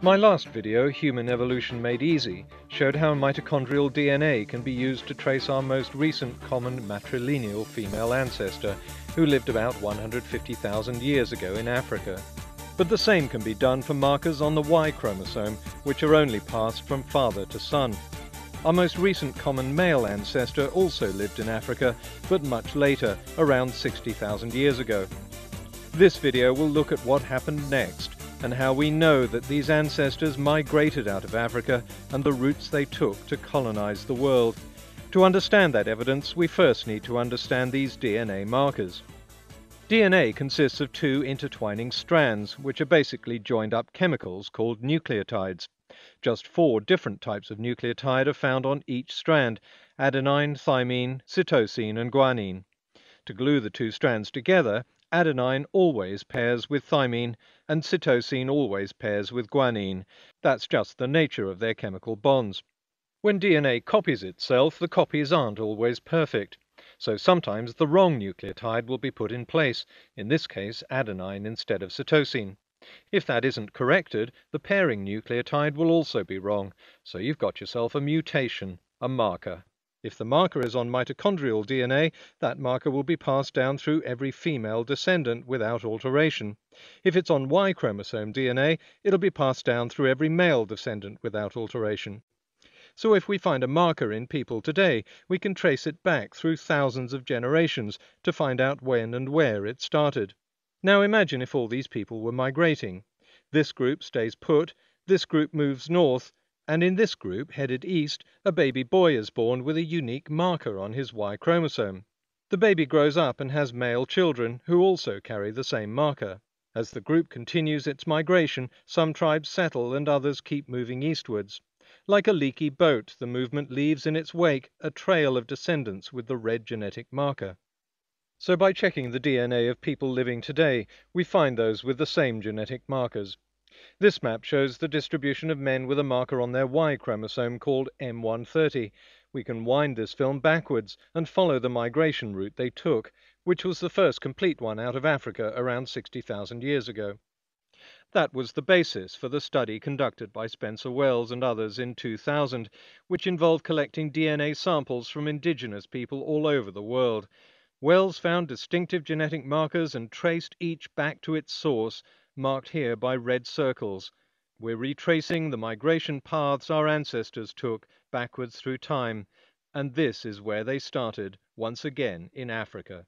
My last video, Human Evolution Made Easy, showed how mitochondrial DNA can be used to trace our most recent common matrilineal female ancestor, who lived about 150,000 years ago in Africa. But the same can be done for markers on the Y chromosome, which are only passed from father to son. Our most recent common male ancestor also lived in Africa, but much later, around 60,000 years ago. This video will look at what happened next, and how we know that these ancestors migrated out of Africa and the routes they took to colonize the world. To understand that evidence, we first need to understand these DNA markers. DNA consists of two intertwining strands, which are basically joined up chemicals called nucleotides. Just 4 different types of nucleotide are found on each strand: adenine, thymine, cytosine, and guanine. To glue the two strands together, adenine always pairs with thymine, and cytosine always pairs with guanine. That's just the nature of their chemical bonds. When DNA copies itself, the copies aren't always perfect. So sometimes the wrong nucleotide will be put in place, in this case adenine instead of cytosine. If that isn't corrected, the pairing nucleotide will also be wrong, so you've got yourself a mutation, a marker. If the marker is on mitochondrial DNA, that marker will be passed down through every female descendant without alteration. If it's on Y chromosome DNA, it'll be passed down through every male descendant without alteration. So if we find a marker in people today, we can trace it back through thousands of generations to find out when and where it started. Now imagine if all these people were migrating. This group stays put, this group moves north, and in this group, headed east, a baby boy is born with a unique marker on his Y chromosome. The baby grows up and has male children who also carry the same marker. As the group continues its migration, some tribes settle and others keep moving eastwards. Like a leaky boat, the movement leaves in its wake a trail of descendants with the red genetic marker. So by checking the DNA of people living today, we find those with the same genetic markers. This map shows the distribution of men with a marker on their Y chromosome called M130. We can wind this film backwards and follow the migration route they took, which was the first complete one out of Africa around 60,000 years ago. That was the basis for the study conducted by Spencer Wells and others in 2000, which involved collecting DNA samples from indigenous people all over the world. Wells found distinctive genetic markers and traced each back to its source, marked here by red circles. We're retracing the migration paths our ancestors took backwards through time, and this is where they started, once again in Africa.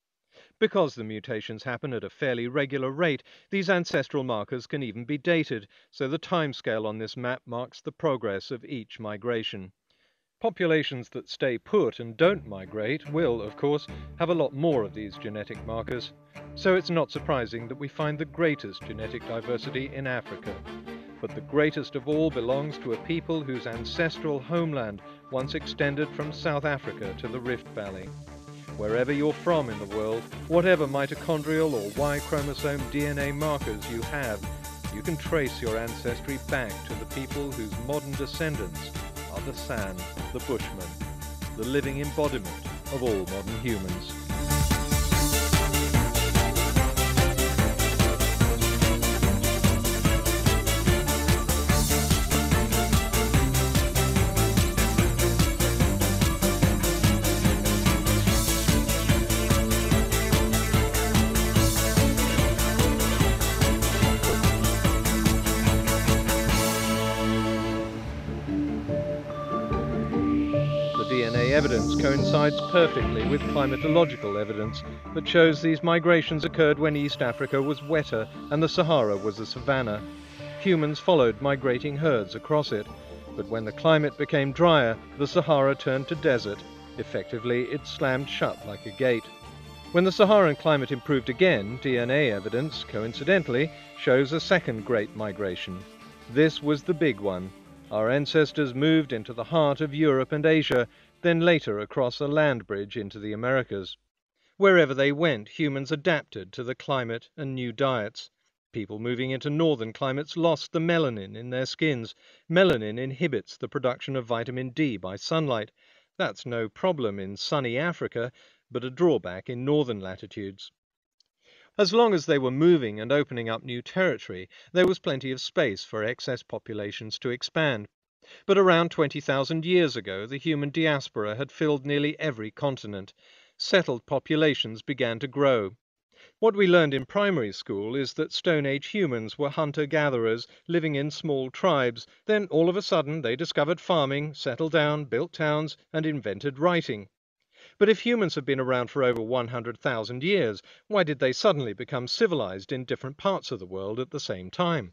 Because the mutations happen at a fairly regular rate, these ancestral markers can even be dated, so the timescale on this map marks the progress of each migration. Populations that stay put and don't migrate will, of course, have a lot more of these genetic markers, so it's not surprising that we find the greatest genetic diversity in Africa. But the greatest of all belongs to a people whose ancestral homeland once extended from South Africa to the Rift Valley. Wherever you're from in the world, whatever mitochondrial or Y chromosome DNA markers you have, you can trace your ancestry back to the people whose modern descendants are the San, the Bushmen, the living embodiment of all modern humans. DNA evidence coincides perfectly with climatological evidence that shows these migrations occurred when East Africa was wetter and the Sahara was a savanna. Humans followed migrating herds across it, but when the climate became drier, the Sahara turned to desert. Effectively, it slammed shut like a gate. When the Saharan climate improved again, DNA evidence, coincidentally, shows a second great migration. This was the big one. Our ancestors moved into the heart of Europe and Asia, then later across a land bridge into the Americas. Wherever they went, humans adapted to the climate and new diets. People moving into northern climates lost the melanin in their skins. Melanin inhibits the production of vitamin D by sunlight. That's no problem in sunny Africa, but a drawback in northern latitudes. As long as they were moving and opening up new territory, there was plenty of space for excess populations to expand. But around 20,000 years ago, the human diaspora had filled nearly every continent. Settled populations began to grow. What we learned in primary school is that Stone Age humans were hunter-gatherers living in small tribes. Then all of a sudden they discovered farming, settled down, built towns, and invented writing. But if humans have been around for over 100,000 years, why did they suddenly become civilized in different parts of the world at the same time?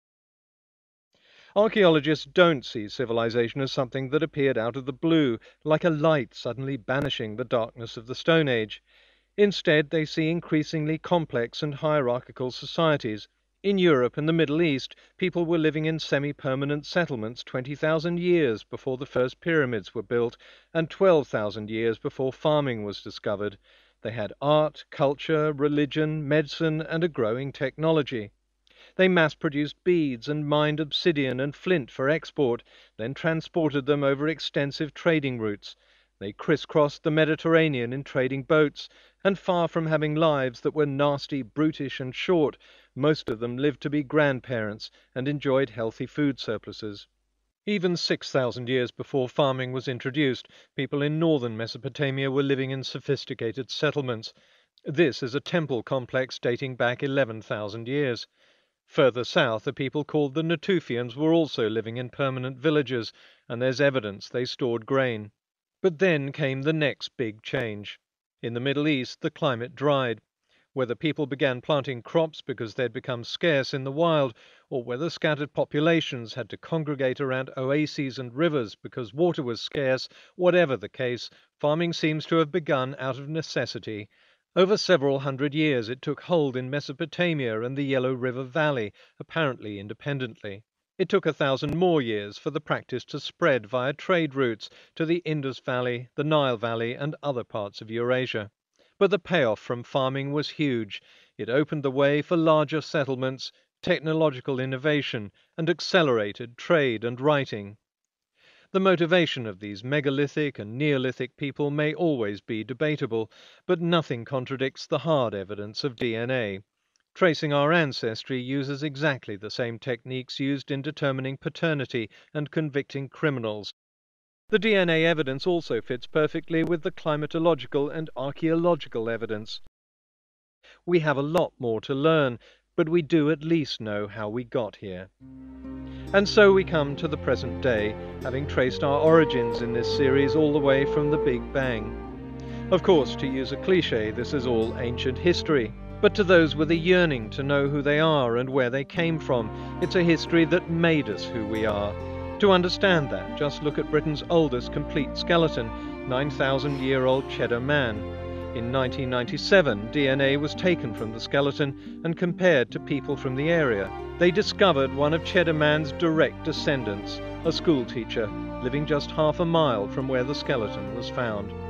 Archaeologists don't see civilization as something that appeared out of the blue, like a light suddenly banishing the darkness of the Stone Age. Instead, they see increasingly complex and hierarchical societies. In Europe and the Middle East, people were living in semi-permanent settlements 20,000 years before the first pyramids were built and 12,000 years before farming was discovered. They had art, culture, religion, medicine, and a growing technology. They mass-produced beads and mined obsidian and flint for export, then transported them over extensive trading routes. They crisscrossed the Mediterranean in trading boats, and far from having lives that were nasty, brutish, and short, most of them lived to be grandparents and enjoyed healthy food surpluses. Even 6,000 years before farming was introduced, people in northern Mesopotamia were living in sophisticated settlements. This is a temple complex dating back 11,000 years. Further south, a people called the Natufians were also living in permanent villages, and there's evidence they stored grain. But then came the next big change. In the Middle East, the climate dried. Whether people began planting crops because they'd become scarce in the wild, or whether scattered populations had to congregate around oases and rivers because water was scarce, whatever the case, farming seems to have begun out of necessity. Over several hundred years it took hold in Mesopotamia and the Yellow River Valley, apparently independently. It took 1,000 more years for the practice to spread via trade routes to the Indus Valley, the Nile Valley, and other parts of Eurasia. But the payoff from farming was huge. It opened the way for larger settlements, technological innovation, and accelerated trade and writing. The motivation of these megalithic and Neolithic people may always be debatable, but nothing contradicts the hard evidence of DNA. Tracing our ancestry uses exactly the same techniques used in determining paternity and convicting criminals. The DNA evidence also fits perfectly with the climatological and archaeological evidence. We have a lot more to learn, but we do at least know how we got here. And so we come to the present day, having traced our origins in this series all the way from the Big Bang. Of course, to use a cliché, this is all ancient history. But to those with a yearning to know who they are and where they came from, it's a history that made us who we are. To understand that, just look at Britain's oldest complete skeleton, 9,000-year-old Cheddar Man. In 1997, DNA was taken from the skeleton and compared to people from the area. They discovered one of Cheddar Man's direct descendants, a schoolteacher, living just half a mile from where the skeleton was found.